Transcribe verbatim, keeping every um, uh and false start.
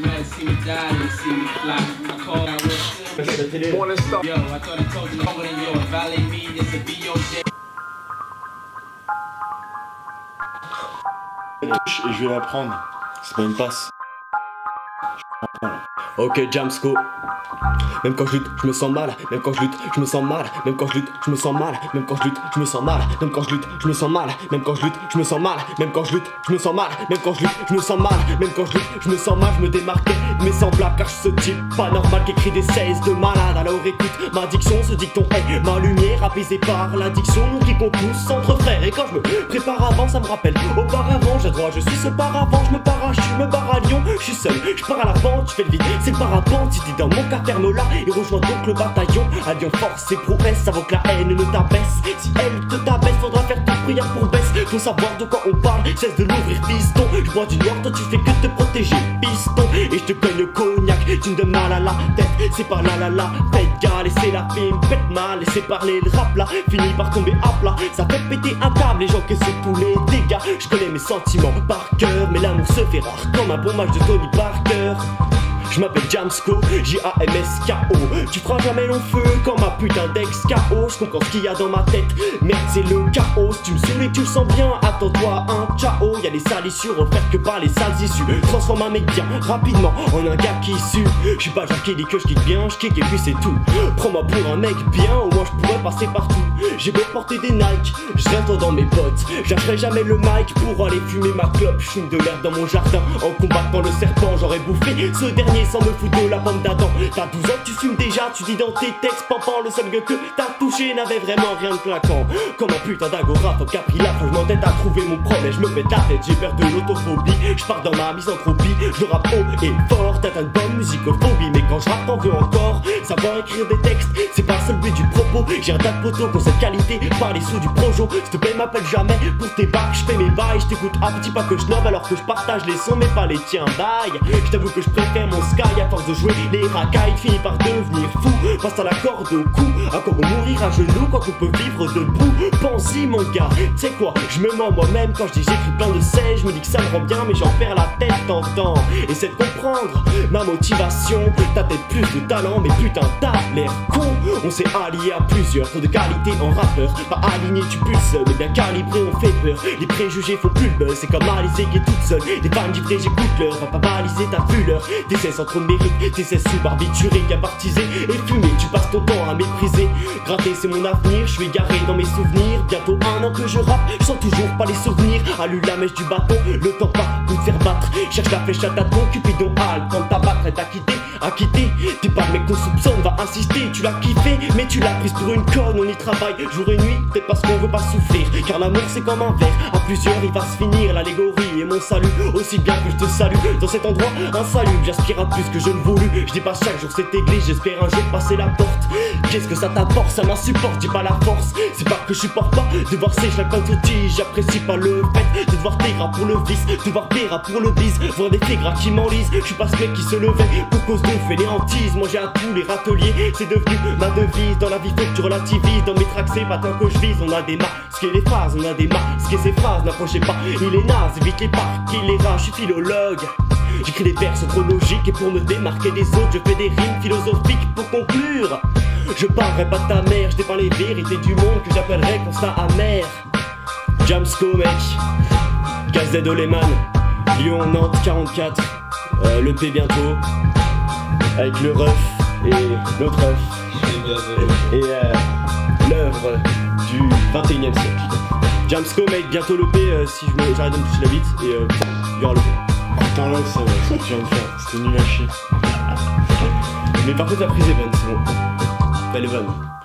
Et je vais la prendre. C'est pas une passe. Ok, Jamsko. Même quand je lutte, je me sens mal. Même quand je lutte, je me sens mal. Même quand je lutte, je me sens mal. Même quand je lutte, je me sens mal. Même quand je lutte, je me sens mal. Même quand je lutte, je me sens mal. Même quand je lutte, je me sens mal. Même quand je lutte, je me sens mal. Même quand je lutte, je me sens mal. Je me démarquais de mes semblables car je suis ce type pas normal qui écrit des seize de malade. Alors écoute, ma diction, ce dicton est ma lumière apaisée par l'addiction. Nous qui compte tous entre frères. Et quand je me prépare avant, ça me rappelle auparavant. J'ai droit, je suis ce paravent. Je me parachute, je me barre à Lyon. Je suis seul, je pars à la pente. Je fais le vide, c'est le parapente. Si t'es dans mon cas, ferme-la et rejoins donc le bataillon. À Lyon, force et prouesse avant que la haine ne t'abaisse. Si elle te t'abaisse, faudra faire ta prière pour baisse. Faut savoir de quoi on parle, cesse de l'ouvrir piston. Je bois du noir, toi tu fais que te protéger piston. Et je te cogne le cognac, tu me donnes mal à la tête. C'est par là là là, faites gars, laissez la film, faites mal. Laissez parler le rap là, finit par tomber à plat. Ça fait péter un câble, les gens que c'est tous les dégâts. Je connais mes sentiments par cœur, mais l'amour se fait rare comme un bon match de Tony Parker. Je m'appelle Jamsko, J A M S K O. Tu feras jamais long feu comme ma putain d'ex-K O. Je comprends ce qu'il y a dans ma tête, merde c'est le chaos. Si tu me souris que tu le sens bien, attends-toi un ciao. Y'a des salissures offertes que par les sales issues. Transforme un mec bien rapidement en un gars qui sue. Je suis pas genre qui dit que je kick bien, je kick et puis c'est tout. Prends-moi pour un mec bien, au moins je pourrais passer partout. J'ai beau porter des Nike, je reste dans mes potes. J'achèterai jamais le mic pour aller fumer ma clope. Je fume de l'herbe dans mon jardin, en combattant le serpent. J'aurais bouffé ce dernier sans me foutre de la pomme d'Adam. T'as douze ans, tu fumes déjà, tu dis dans tes textes pampant. Le seul gueux que t'as touché n'avait vraiment rien de claquant. Comme un putain d'agoraphe qui a pris la je m'entête à trouver mon problème. Je me pète la tête, j'ai peur de l'autophobie. Je pars dans ma misanthropie, je rappe haut et fort. T'as une bonne musicophobie, mais quand je rappe t'en veux encore. Savoir écrire des textes, c'est pas le seul but du propos. J'ai un tas de poteaux qui ont cette qualité, pas les sous du projo. S'il te plaît m'appelle jamais pour tes bacs. Je fais mes bails, je t'écoute à petit pas que je nomme alors que je partage les sons mais pas les tiens. Bye, je t'avoue que je préfère mon sky. À force de jouer les racailles, finit par devenir fou. Passe à la corde au cou, à quoi on mourir à genoux quand on peut vivre debout. Pense-y mon gars, tu sais quoi, je me mens moi-même quand je dis j'écris plein de sel. Je me dis que ça me rend bien mais j'en perds la tête t'entends. Essaie de comprendre ma motivation. T'as peut-être plus de talent mais putain t'as l'air con. On s'est allié à plusieurs, trop de qualité en rappeur. Pas aligné tu pulses, mais bien calibré on fait peur. Les préjugés font plus le buzz, c'est comme Alizé qui est toute seule. Les fans givrés j'écoute leur, va pas baliser ta puleur. T'essaies sans trop de mérite, t'essaies sous barbituré, gabartisé et fumé, tu passes ton temps à mépriser. Gratter c'est mon avenir, je suis égaré dans mes souvenirs. Bientôt un an que je rappe, je sens toujours pas les souvenirs. Allume la mèche du bâton, le temps pas pour te faire battre. Cherche la flèche à tâton, Cupidon hal, quand ta battre est acquittée, acquitté. T'es pas le mec qu'on soupçonne, va insister, tu l'as kiffé, mais tu l'as prise pour une conne. On y travaille jour et nuit, peut-être parce qu'on veut pas souffrir. Car l'amour c'est comme un verre, à plusieurs il va se finir. L'allégorie et mon salut, aussi bien que je te salue. Dans cet endroit, un salut, j'aspire à plus que je ne voulus. Je dis pas chaque jour cette église, j'espère un jour passer la porte. Qu'est-ce que ça t'apporte, ça m'insupporte, dis pas la force. C'est pas que je supporte pas de voir ces chaque tige. J'apprécie pas le fait de devoir tes gras pour le vice, de voir tes rats pour le bise, voir des faits gras qui m'enlisent. Je suis pas ce mec qui se levait pour cause de fainéantise. Manger à tous les râteliers, c'est devenu ma devise. Dans la vie faut que tu relativises, dans mes tracks c'est pas tant que je vise. On a des masques et les phases, on a des masques et ces phrases. N'approchez pas, il est naze, évite les parcs, il est rare, je suis philologue. J'écris des vers trop logiques et pour me démarquer des autres, je fais des rimes philosophiques pour conclure. Je parlerai pas de ta mère, je dépeins les vérités du monde que j'appellerais constat amer. Jamsko mec, K Z de Lehman, Lyon, Nantes quarante-quatre, euh, le P bientôt, avec le ref et l'autre ref, et euh, l'œuvre du vingt et unième siècle. Jamsko mec, bientôt le P euh, si je me, j'arrête de me toucher la bite et euh, il y aura le P. Putain là ça va, ce que tu viens de faire, c'était nul à chier. Mais par contre la prise est bonne, c'est bon. Elle est bonne.